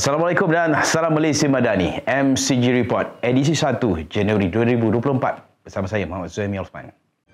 Assalamualaikum dan salam Malaysia Madani. MCG Report edisi 1 Januari 2024 bersama saya Muhammad Zuhaimi Osman.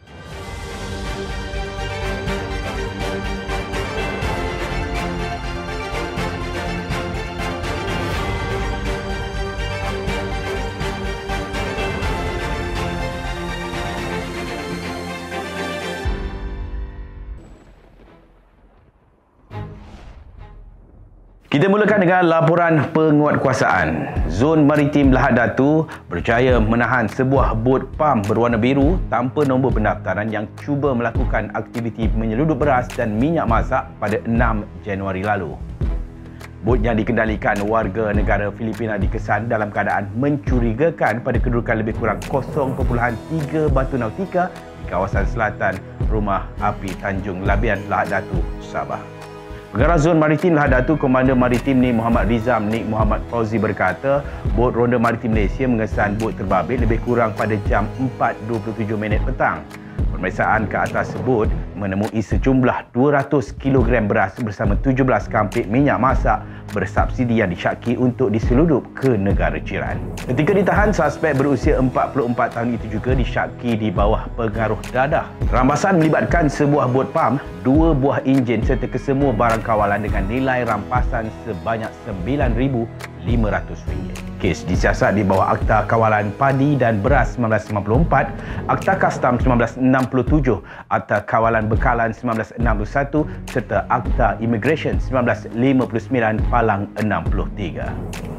Kita mulakan dengan laporan penguatkuasaan. Zon Maritim Lahad Datu berjaya menahan sebuah bot pam berwarna biru tanpa nombor pendaftaran yang cuba melakukan aktiviti menyeludup beras dan minyak masak pada 6 Januari lalu. Bot yang dikendalikan warga negara Filipina dikesan dalam keadaan mencurigakan pada kedudukan lebih kurang 0.3 batu nautika di kawasan selatan Rumah Api Tanjung Labian, Lahad Datu, Sabah. Pengarah Zon Maritim Lahad Datu, Komander Maritim Nik Muhammad Rizam Nik Muhammad Fauzi berkata, bot Ronda Maritim Malaysia mengesan bot terbabit lebih kurang pada jam 4.27 petang. Pemeriksaan ke atas bot menemui sejumlah 200 kg beras bersama 17 kampik minyak masak bersubsidi yang disyaki untuk diseludup ke negara jiran. Ketika ditahan, suspek berusia 44 tahun itu juga disyaki di bawah pengaruh dadah. Rampasan melibatkan sebuah bot pam, 2 buah enjin serta kesemua barang kawalan dengan nilai rampasan sebanyak RM9,500. Kes disiasat di bawah Akta Kawalan Padi dan Beras 1994, Akta Kastam 1967, Akta Kawalan Bekalan 1961 serta Akta Immigration 1959 Palang 63.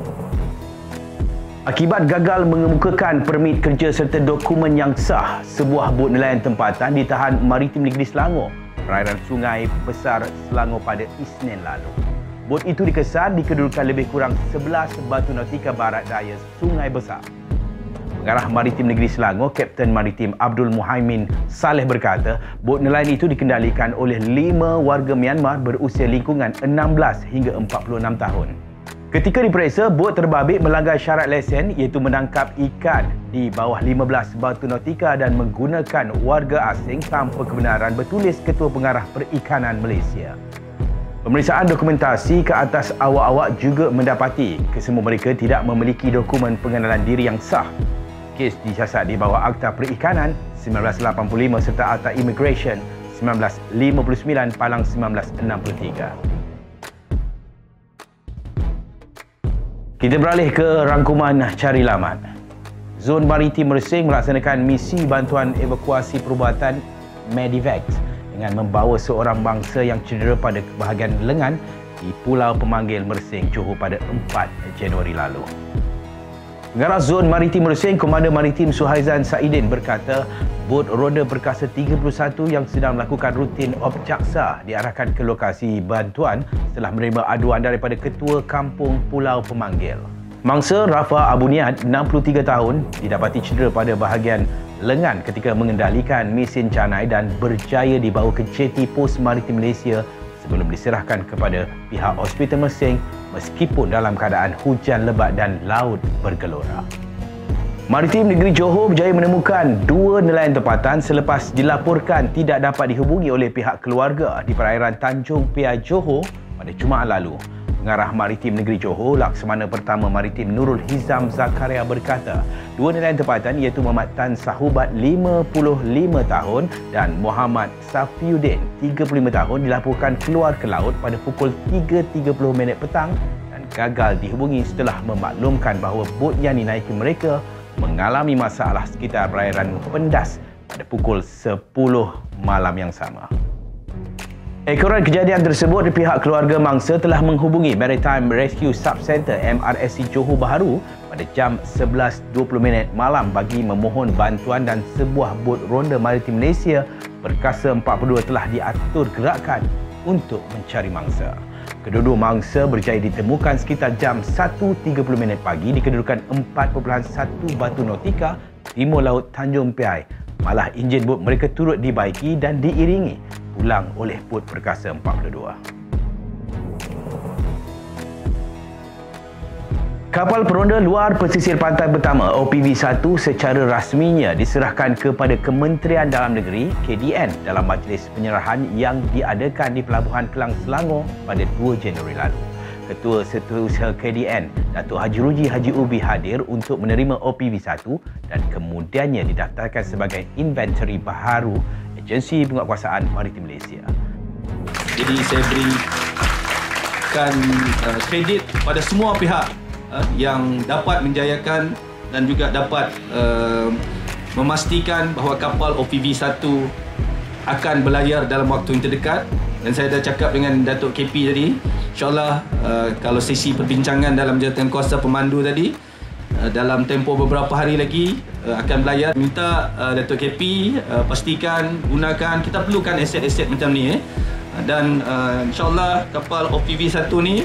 Akibat gagal mengemukakan permit kerja serta dokumen yang sah, sebuah bot nelayan tempatan ditahan Maritim Negeri Selangor, perairan Sungai Besar Selangor pada Isnin lalu. Bot itu dikesan di kedudukan lebih kurang 11 batu nautika barat daya Sungai Besar. Pengarah Maritim Negeri Selangor, Kapten Maritim Abdul Muhaimin Saleh berkata, bot nelayan itu dikendalikan oleh 5 warga Myanmar berusia lingkungan 16 hingga 46 tahun. Ketika diperiksa, bot terbabit melanggar syarat lesen iaitu menangkap ikan di bawah 15 batu nautika dan menggunakan warga asing tanpa kebenaran, bertulis Ketua Pengarah Perikanan Malaysia. Pemeriksaan dokumentasi ke atas awak-awak juga mendapati kesemua mereka tidak memiliki dokumen pengenalan diri yang sah. Kes disiasat di bawah Akta Perikanan 1985 serta Akta Immigration 1959 Palang 1963. Kita beralih ke rangkuman cari lamat. Zon Maritim Mersing melaksanakan misi bantuan evakuasi perubatan Medivac dengan membawa seorang bangsa yang cedera pada bahagian lengan di Pulau Pemanggil Mersing, Johor pada 4 Januari lalu. Pengarah Zon Maritim Mersing, Komander Maritim Suhaizan Saidin berkata, bot roda perkasa 31 yang sedang melakukan rutin objaksa diarahkan ke lokasi bantuan setelah menerima aduan daripada Ketua Kampung Pulau Pemanggil. Mangsa Rafa Abu Niad, 63 tahun, didapati cedera pada bahagian lengan ketika mengendalikan mesin canai dan berjaya dibawa ke jeti Pos Maritim Malaysia sebelum diserahkan kepada pihak Hospital Mersing meskipun dalam keadaan hujan lebat dan laut bergelora. Maritim Negeri Johor berjaya menemukan 2 nelayan tempatan selepas dilaporkan tidak dapat dihubungi oleh pihak keluarga di perairan Tanjung Piai, Johor pada Jumaat lalu. Pengarah Maritim Negeri Johor, Laksamana Pertama Maritim Nurul Hizam Zakaria berkata, 2 nelayan tempatan iaitu Muhammad Tan Sahubat 55 tahun dan Muhammad Safiuddin 35 tahun dilaporkan keluar ke laut pada pukul 3.30 petang dan gagal dihubungi setelah memaklumkan bahawa bot yang dinaiki mereka mengalami masalah sekitar perairan Pendas pada pukul 10 malam yang sama. Ekoran kejadian tersebut, pihak keluarga mangsa telah menghubungi Maritime Rescue Subcenter MRSC Johor Bahru pada jam 11.20 malam bagi memohon bantuan dan sebuah bot ronda Maritim Malaysia perkasa 42 telah diatur gerakan untuk mencari mangsa. Kedua-dua mangsa berjaya ditemukan sekitar jam 1.30 pagi di kedudukan 4.1 batu nautika timur laut Tanjung Piai. Malah enjin bot mereka turut dibaiki dan diiringi pulang oleh bot perkasa 42. Kapal peronda luar pesisir pantai pertama OPV-1 secara rasminya diserahkan kepada Kementerian Dalam Negeri KDN dalam majlis penyerahan yang diadakan di Pelabuhan Kelang Selangor pada 2 Januari lalu. Ketua Setiausaha KDN, Datuk Haji Ruji Haji Ubi hadir untuk menerima OPV1 dan kemudiannya didaftarkan sebagai inventory baharu Agensi Penguatkuasaan Maritim Malaysia. Jadi saya berikan kredit pada semua pihak yang dapat menjayakan dan juga dapat memastikan bahawa kapal OPV1 akan berlayar dalam waktu yang terdekat. Dan saya dah cakap dengan Datuk KP tadi, insyaAllah kalau sesi perbincangan dalam jawatan kuasa pemandu tadi, dalam tempoh beberapa hari lagi akan berlayar. Minta Datuk KP pastikan, gunakan, kita perlukan aset-aset macam ni dan insyaAllah kapal OPV1 ni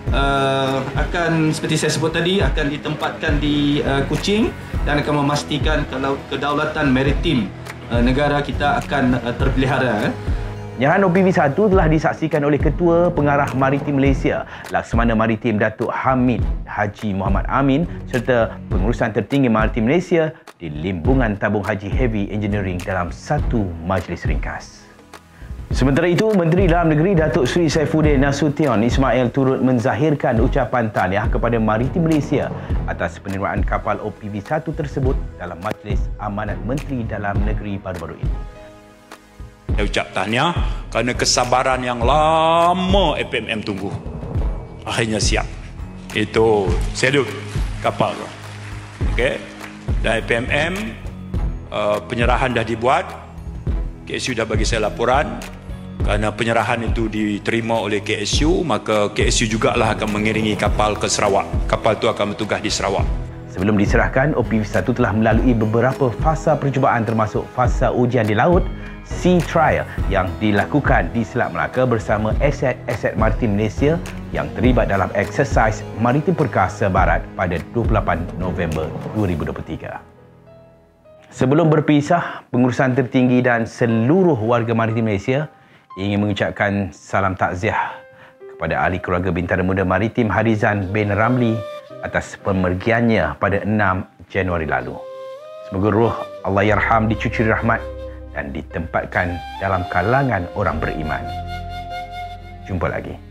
akan, seperti saya sebut tadi, akan ditempatkan di Kuching dan akan memastikan kalau kedaulatan maritim negara kita akan terpelihara. Penyerahan OPV1 telah disaksikan oleh Ketua Pengarah Maritim Malaysia, Laksamana Maritim Datuk Hamid Haji Muhammad Amin serta Pengurusan Tertinggi Maritim Malaysia di Limbungan Tabung Haji Heavy Engineering dalam satu majlis ringkas. Sementara itu, Menteri Dalam Negeri Datuk Seri Saifuddin Nasution Ismail turut menzahirkan ucapan tahniah kepada Maritim Malaysia atas penerimaan kapal OPV1 tersebut dalam Majlis Amanat Menteri Dalam Negeri baru-baru ini. Saya ucap tahniah kerana kesabaran yang lama FMM tunggu. Akhirnya siap. Itu salute kapal. Okey. Dan FMM penyerahan dah dibuat. KSU dah bagi saya laporan. Kerana penyerahan itu diterima oleh KSU, maka KSU jugalah akan mengiringi kapal ke Sarawak. Kapal itu akan bertugas di Sarawak. Sebelum diserahkan, OPV1 telah melalui beberapa fasa percubaan termasuk fasa ujian di laut, Sea Trial yang dilakukan di Selat Melaka bersama aset-aset maritim Malaysia yang terlibat dalam eksersis Maritim Perkasa Barat pada 28 November 2023. Sebelum berpisah, Pengurusan Tertinggi dan seluruh warga maritim Malaysia ingin mengucapkan salam takziah kepada ahli keluarga Bintara Muda Maritim Harizan bin Ramli atas pemergiannya pada 6 Januari lalu. Semoga roh Allahyarham dicucuri rahmat dan ditempatkan dalam kalangan orang beriman. Jumpa lagi.